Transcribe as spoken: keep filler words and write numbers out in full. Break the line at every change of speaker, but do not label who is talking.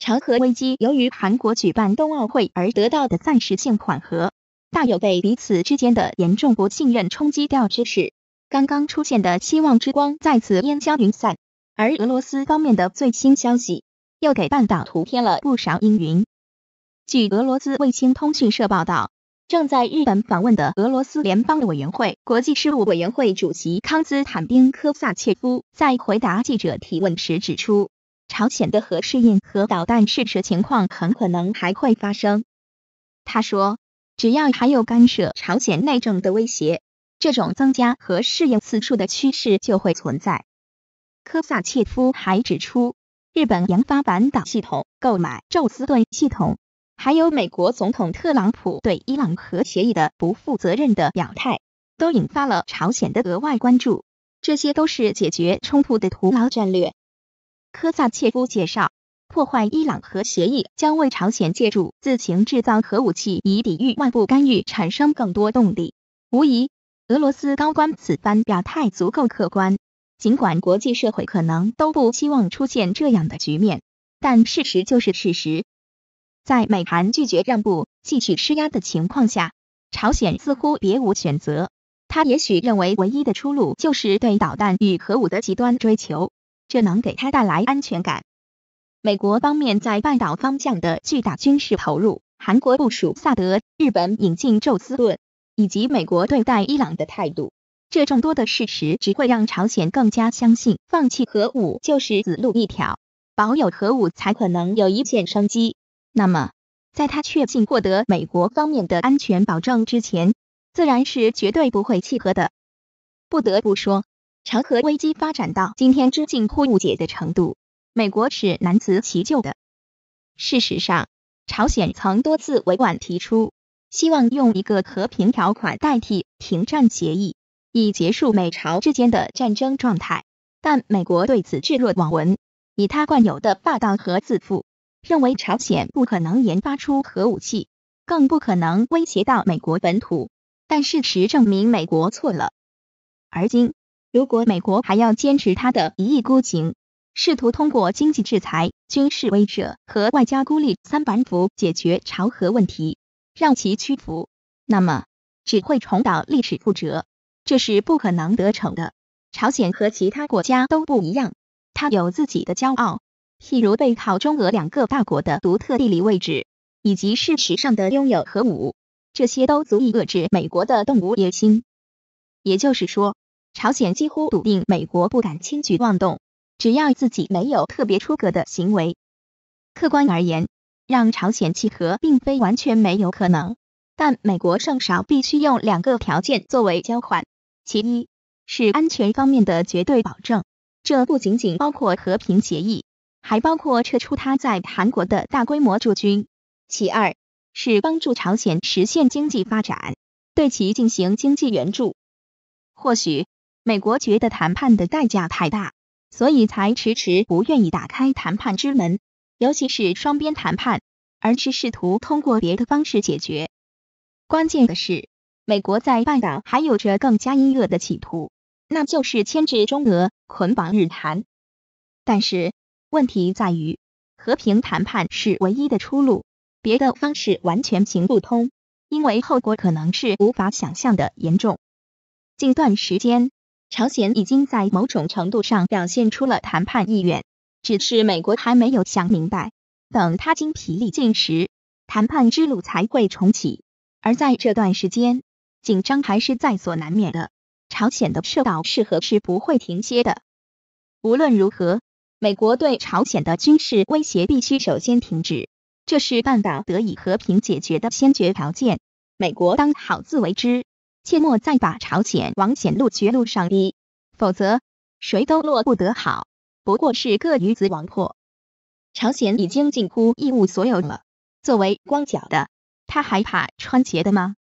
朝核危机由于韩国举办冬奥会而得到的暂时性缓和，大有被彼此之间的严重不信任冲击掉之势。刚刚出现的希望之光再次烟消云散，而俄罗斯方面的最新消息又给半岛徒添了不少阴云。据俄罗斯卫星通讯社报道，正在日本访问的俄罗斯联邦委员会国际事务委员会主席康兹坦丁科萨切夫在回答记者提问时指出，朝鲜的核试验和导弹试射情况很可能还会发生。他说，只要还有干涉朝鲜内政的威胁，这种增加核试验次数的趋势就会存在。科萨切夫还指出，日本研发反导系统、购买宙斯盾系统，还有美国总统特朗普对伊朗核协议的不负责任的表态，都引发了朝鲜的额外关注。这些都是解决冲突的徒劳战略。科萨切夫介绍，破坏伊朗核协议将为朝鲜借助自行制造核武器以抵御外部干预产生更多动力。无疑，俄罗斯高官此番表态足够客观，尽管国际社会可能都不希望出现这样的局面，但事实就是事实。在美韩拒绝让步、继续施压的情况下，朝鲜似乎别无选择。他也许认为唯一的出路就是对导弹与核武的极端追求，这能给他带来安全感。美国方面在半岛方向的巨大军事投入，韩国部署萨德，日本引进宙斯盾，以及美国对待伊朗的态度，这众多的事实只会让朝鲜更加相信放弃核武就是死路一条，保有核武才可能有一线生机。那么，在他确信获得美国方面的安全保证之前，自然是绝对不会弃核的。不得不说，朝核危机发展到今天之近乎无解的程度，美国是难辞其咎的。事实上，朝鲜曾多次委婉提出，希望用一个和平条款代替停战协议，以结束美朝之间的战争状态，但美国对此置若罔闻，以他惯有的霸道和自负，认为朝鲜不可能研发出核武器，更不可能威胁到美国本土。但事实证明美国错了。而今，如果美国还要坚持他的一意孤行，试图通过经济制裁、军事威慑和外交孤立三板斧解决朝核问题，让其屈服，那么只会重蹈历史覆辙，这是不可能得逞的。朝鲜和其他国家都不一样，它有自己的骄傲，譬如背靠中俄两个大国的独特地理位置，以及事实上的拥有核武，这些都足以遏制美国的动武野心。也就是说，朝鲜几乎笃定美国不敢轻举妄动，只要自己没有特别出格的行为。客观而言，让朝鲜弃核并非完全没有可能，但美国至少必须用两个条件作为交换。其一，是安全方面的绝对保证，这不仅仅包括和平协议，还包括撤出他在韩国的大规模驻军。其二，是帮助朝鲜实现经济发展，对其进行经济援助。或许美国觉得谈判的代价太大，所以才迟迟不愿意打开谈判之门，尤其是双边谈判，而是试图通过别的方式解决。关键的是，美国在半岛还有着更加阴恶的企图，那就是牵制中俄，捆绑日韩。但是问题在于，和平谈判是唯一的出路，别的方式完全行不通，因为后果可能是无法想象的严重。近段时间，朝鲜已经在某种程度上表现出了谈判意愿，只是美国还没有想明白，等他精疲力尽时，谈判之路才会重启。而在这段时间，紧张还是在所难免的，朝鲜的射导试核是不会停歇的。无论如何，美国对朝鲜的军事威胁必须首先停止，这是半岛得以和平解决的先决条件。美国当好自为之，切莫再把朝鲜往险路绝路上逼，否则谁都落不得好，不过是个鱼死网破。朝鲜已经近乎一无所有了，作为光脚的，他还怕穿鞋的吗？